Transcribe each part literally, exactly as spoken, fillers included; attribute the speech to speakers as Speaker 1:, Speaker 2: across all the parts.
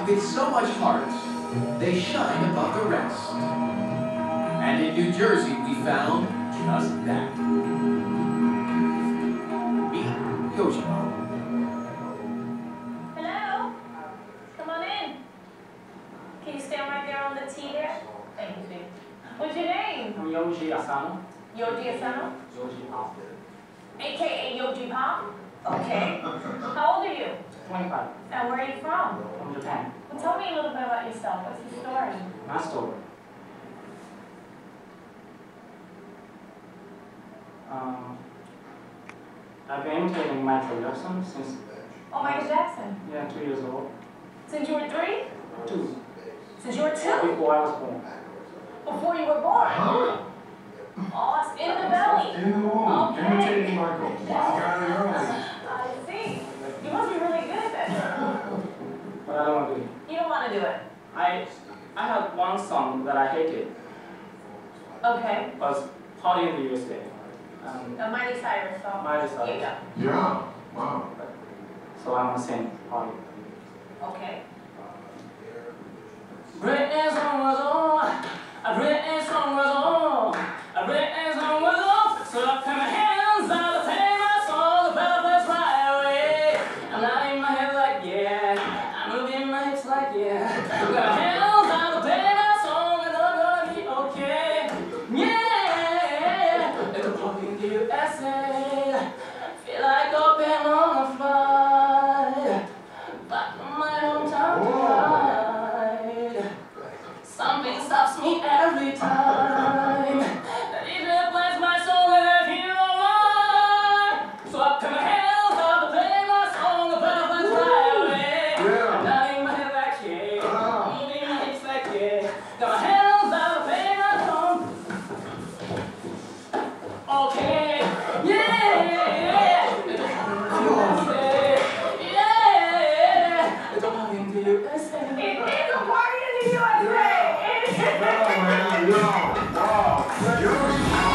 Speaker 1: With so much heart, they shine above the rest. And in New Jersey, we found just that. Meet Yoji.
Speaker 2: Hello? Come on in. Can you stand right there on the T there? Thank you, sweetie. What's your name?
Speaker 3: I'm Yoji Asano.
Speaker 2: Yoji Asano?
Speaker 3: Yoji Pop.
Speaker 2: A K A Yoji Pop? Okay. How old are you?
Speaker 3: twenty-five.
Speaker 2: And where are you from?
Speaker 3: From Japan.
Speaker 2: Well, tell me a little bit about yourself. What's your story?
Speaker 3: My story. Um, I've been imitating Michael Jackson since.
Speaker 2: Oh, Michael Jackson.
Speaker 3: Yeah, two years old.
Speaker 2: Since you were three?
Speaker 3: Two.
Speaker 2: Since you were two?
Speaker 3: Before I was born.
Speaker 2: Before you were born?
Speaker 4: Huh?
Speaker 2: Oh, it's in the belly.
Speaker 4: In the womb.
Speaker 2: Okay.
Speaker 4: Imitating Michael. Got it early.
Speaker 2: I see. You must be really good at that.
Speaker 3: But I don't want to do it.
Speaker 2: You don't want to do it?
Speaker 3: I, I had one song that I hated.
Speaker 2: Okay.
Speaker 3: It was Party in the U S A. Um,
Speaker 2: A Miley Cyrus song.
Speaker 3: Miley Cyrus.
Speaker 2: Yeah.
Speaker 4: Yeah. Wow.
Speaker 3: so I want to sing Party.
Speaker 2: Okay.
Speaker 3: Britney song was on, a Britney song was on, a Britney song was on. So I put my hands out to play my song, the bells right away. I'm nodding my head like yeah, I'm moving my hips like yeah. Put my hands out to play my song and I'm gonna be okay. Yeah, it's a party in the U S A. Feel like open on a flight back from my hometown tonight. Something stops me every time. The D J plays my song and I feel alright. So I put my hands out to play my song, the bell plays right away.
Speaker 4: Yeah.
Speaker 3: I'm nodding my head like yeah, I'm moving my hips like yeah. Got my hands out to play my song. Okay, yeah, it's a party in the U S A. Yeah, it's a party in the U S A.
Speaker 2: It is a party in the U S A!
Speaker 4: No, man. No. Wow. Yoji.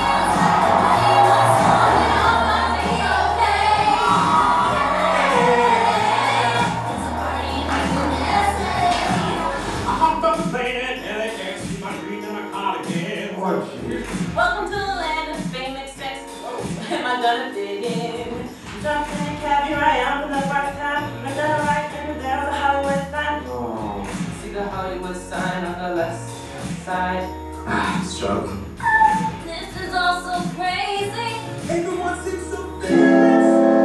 Speaker 5: I'm from Spain and L A X, my dreams and my cardigan.
Speaker 4: What shit?
Speaker 2: Welcome to the land of fame, excess. Oh, am I gonna dig in? Jumping in a cab, here I am for the first time. Look to the right and there's a Hollywood sign.
Speaker 4: Oh.
Speaker 3: See the Hollywood sign on the left side.
Speaker 4: Ah, stroke.
Speaker 2: This is all so crazy.
Speaker 4: Everyone seems so famous.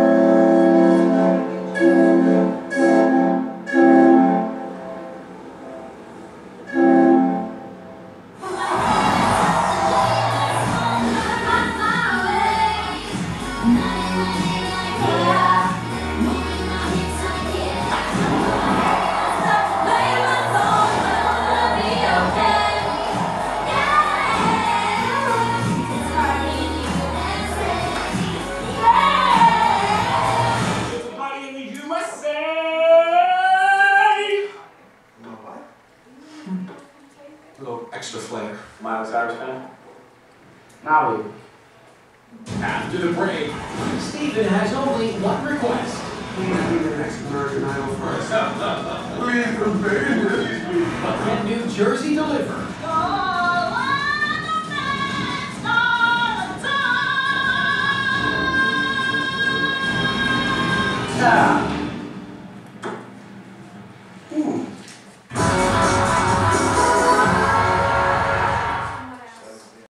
Speaker 5: It's a party in the U S A.
Speaker 4: A little extra flair.
Speaker 3: Miley Cyrus fan? Now we.
Speaker 1: After the break, Stephen has only one request.
Speaker 4: Please be the next American Idol first. Please, the baby.
Speaker 1: Can New Jersey deliver?
Speaker 2: All
Speaker 1: Ah.